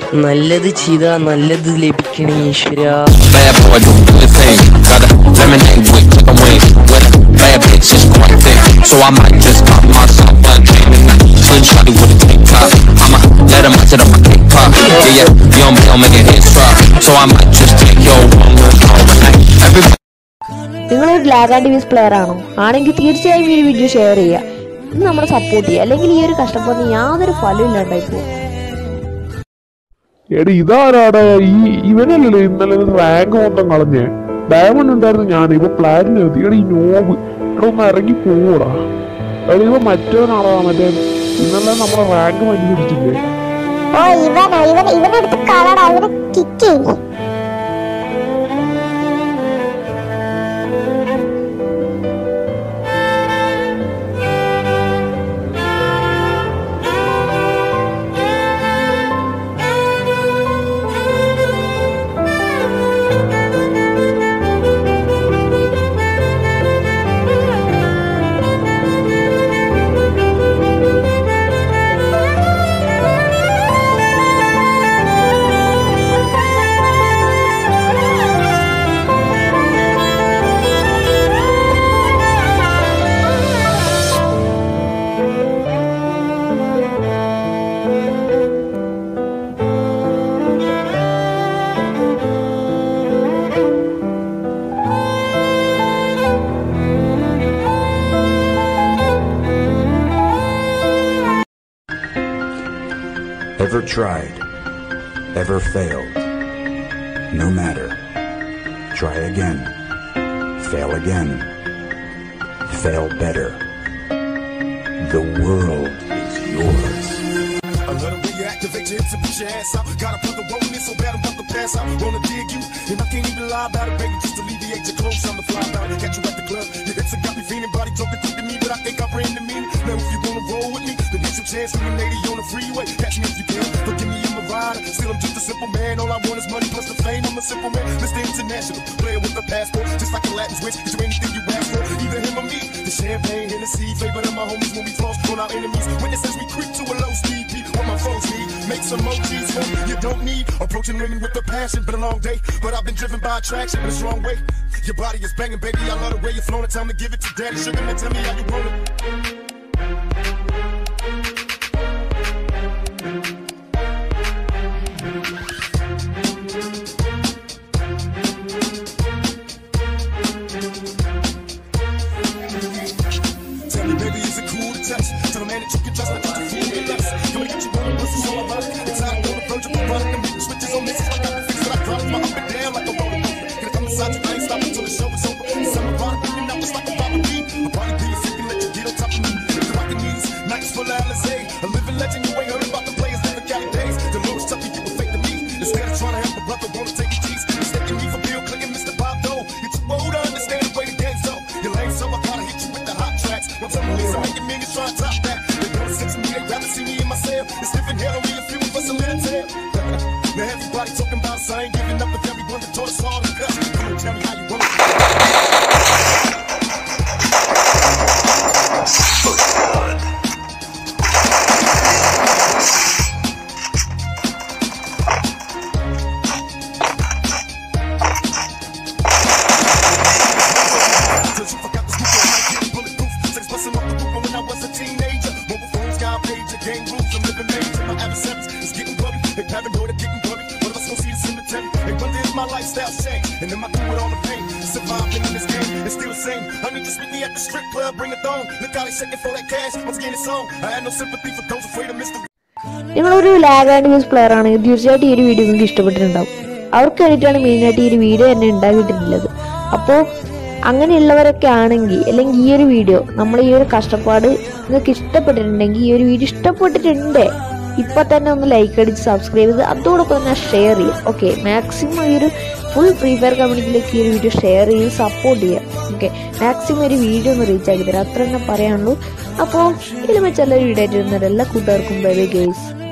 നല്ലത് ചെയ്താ നല്ലത് ലഭിക്കണേ ഈശ്വര. നിങ്ങളൊരു ലാഗ് ആൻഡ് ഡിവൈസ് പ്ലെയർ ആണോ? ആണെങ്കിൽ തീർച്ചയായും ഈ വീഡിയോ ഷെയർ ചെയ്യുക. ഇത് നമ്മളെ സപ്പോർട്ട് ചെയ്യുക. അല്ലെങ്കിൽ ഈ ഒരു കഷ്ടപ്പാടിന് യാതൊരു ഫലവും ഇല്ലാണ്ടായി പോകും. എടി ഇതാരാടാ? ഇവനല്ലേ ഇന്നലെ റാങ്ക് മൊത്തം കളഞ്ഞേ? ഡയമണ്ട് ഉണ്ടായിരുന്നു ഞാൻ, ഇപ്പൊ പ്ലാറ്റിനം എത്തി. എടി നോബ് ഇവിടെ ഒന്ന് ഇറങ്ങി പോകൂടാ. എടി ഇവ മറ്റവനാടാ, മറ്റേ ഇന്നലെ നമ്മളെ റാങ്ക് മഞ്ഞ് പിടിച്ചില്ലേ? Ever tried, ever failed, no matter. Try again, fail again, fail better. The world is yours. I love the way you activate your hips and push your ass out. Got a brother rolling in so bad I'm about to pass out. Wanna dig you, and I can't even lie about it, baby. Just alleviate your clothes, I'm the fly out. Catch you at the club, your hips have got me feeling. Body talking quick to me, but I think I bring the meaning. Now if you wanna roll with me, then get some chance for me, lady, on the freeway. Catch me if you can, don't give me in my rider. Still I'm just a simple man, all I want is money plus the fame. I'm a simple man, Mr. International, player with a passport, just like a Latin switch. Is there anything you ask for? Either him or me. The champagne, Hennessy, favorite of my homies when we floss on our enemies. Witnesses we creep to a low speed, beat what my foes need. Make some emojis for you don't need. Approaching women with a passion, been a long day, but I've been driven by attraction in a strong way. Your body is banging, baby, I love the way you're flowing. Time to give it to daddy, sugar, and tell me how you want it. Tell me, baby, is it cool to touch? Tell a man that you can trust, not just a fool in lust. Come and get you on the pussy, so I run it. It's out on the verge of a run. Them beat switches on this, so I got to fix it. I drop my up and down like a roller coaster. Gonna come inside you, I ain't stopping till the show is over. It's summer body, picking up just like a Bobby B. A body be sick and let you get on top of me. If the rockin' knees, nights full of Alizé. A living legend, you ain't heard about the players, never got days. The Lord's tough, you were fake to me. Instead of trying to help a brother, wanna take your cheese. Mistaking me for Bill Clinton, Mr. Bob Dole. You're too old to understand the way the game's so. You're lame, so I gotta hit you with the hot tracks. Once I'm released, I'm making millions trying to top that. They wanna sit to me, they rather see me in my cell. It's different hell, only a few of us a little tail. Now everybody talking about us, I ain't giving up with everyone that taught us all the cuss. Come on, tell me how you want it. My lifestyle change, and then I do it all the pain. Surviving in this game, it's still the same. I need to meet me at the strip club, bring a thong. Look how they shaking for that cash. Once again, it's on. I had no sympathy for those afraid of mystery. നിങ്ങളൊരു lag and device player ആണ്, തീർച്ചയായിട്ടും ഈ ഒരു video നിങ്ങൾക്ക് ഇഷ്ടപ്പെട്ടിട്ടുണ്ടാവും. അവർക്ക് വേണ്ടിയിട്ടാണ് മെയിനായിട്ട് ഈ ഒരു വീഡിയോ തന്നെ ഉണ്ടാക്കിയിട്ടുള്ളത്. അപ്പോൾ അങ്ങനെയുള്ളവരൊക്കെ ആണെങ്കിൽ, അല്ലെങ്കിൽ ഈ ഒരു വീഡിയോ നമ്മൾ ഈ ഒരു കഷ്ടപ്പാട് നിങ്ങൾക്ക് ഇഷ്ടപ്പെട്ടിട്ടുണ്ടെങ്കിൽ, ഈ ഒരു വീഡിയോ ഇഷ്ടപ്പെട്ടിട്ടുണ്ട്, ഇപ്പൊ തന്നെ ഒന്ന് ലൈക്ക് അടിച്ച് സബ്സ്ക്രൈബ് ചെയ്ത് അതോടൊപ്പം തന്നെ ഷെയർ ചെയ്യുക. ഓക്കെ, മാക്സിമം ഈ ഒരു ഫുൾ ഫ്രീ ഫയർ കമ്മ്യൂണിറ്റിയിലേക്ക് ഈ ഒരു വീഡിയോ ഷെയർ ചെയ്ത് സപ്പോർട്ട് ചെയ്യുക. ഓക്കെ, മാക്സിമം ഒരു വീഡിയോ ഒന്ന് റീച്ച് ആക്കി തരാം, അത്ര തന്നെ പറയാനുള്ളൂ. അപ്പോൾ ഇതിൽ വെച്ചുള്ള വീഡിയോ ആയിട്ട് വരുന്നവരെല്ലാ കൂട്ടുകാർക്കും ബൈ ബൈ ഗൈസ്.